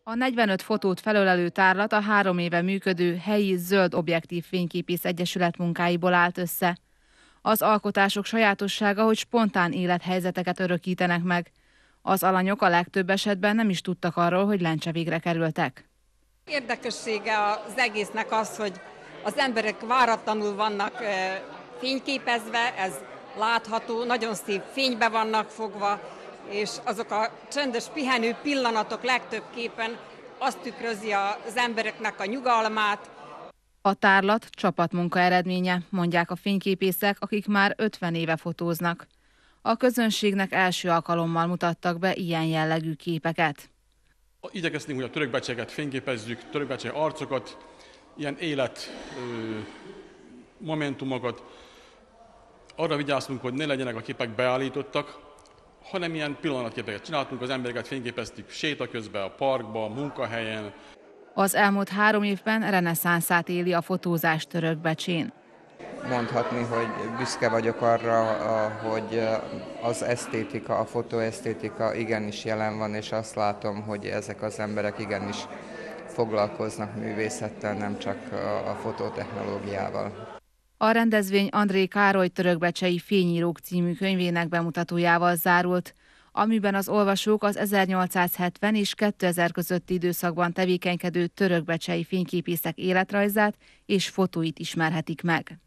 A 45 fotót felölelő tárlat a 3 éve működő helyi Zöld Objektív Fényképész Egyesület munkáiból állt össze. Az alkotások sajátossága, hogy spontán élethelyzeteket örökítenek meg. Az alanyok a legtöbb esetben nem is tudtak arról, hogy lencsevégre kerültek. Érdekessége az egésznek az, hogy az emberek váratlanul vannak fényképezve, ez látható, nagyon szép fénybe vannak fogva, és azok a csöndes pihenő pillanatok legtöbb képen azt tükrözi az embereknek a nyugalmát. A tárlat csapatmunka eredménye, mondják a fényképészek, akik már 50 éve fotóznak. A közönségnek első alkalommal mutattak be ilyen jellegű képeket. Igyekeztünk, hogy a törökbecseket fényképezzük, törökbecsek arcokat, ilyen momentumokat. Arra vigyáztunk, hogy ne legyenek a képek beállítottak, hanem ilyen pillanatképeket csináltunk, az embereket fényképeztük séta közben, a parkban, a munkahelyen. Az elmúlt 3 évben reneszánszát éli a fotózás Törökbecsén. Mondhatni, hogy büszke vagyok arra, hogy az esztétika, a fotóesztétika igenis jelen van, és azt látom, hogy ezek az emberek igenis foglalkoznak művészettel, nem csak a fototechnológiával. A rendezvény André Károly Törökbecsei Fényírók című könyvének bemutatójával zárult, amiben az olvasók az 1870 és 2000 közötti időszakban tevékenykedő törökbecsei fényképészek életrajzát és fotóit ismerhetik meg.